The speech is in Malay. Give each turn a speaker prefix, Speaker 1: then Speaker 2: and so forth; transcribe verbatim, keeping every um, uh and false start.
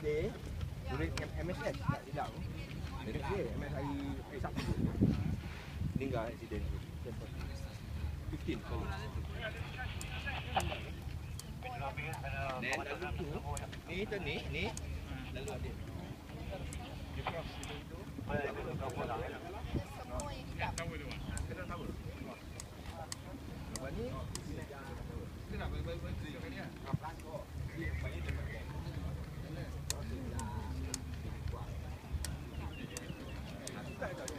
Speaker 1: Day, duit M S S tak silap. Dekat dia, M S I hari Sabtu. Meninggal accident tu. fifteen sorry. Dan lalu tu, ni tu ni, ni lalu ada. Dia cross itu.
Speaker 2: Semua yang hitam.
Speaker 1: Kena tahu. Lepas ni kita nak bagi-bagi kat dia. Pelan kau. Dia banyak dia pakai. Suka tak?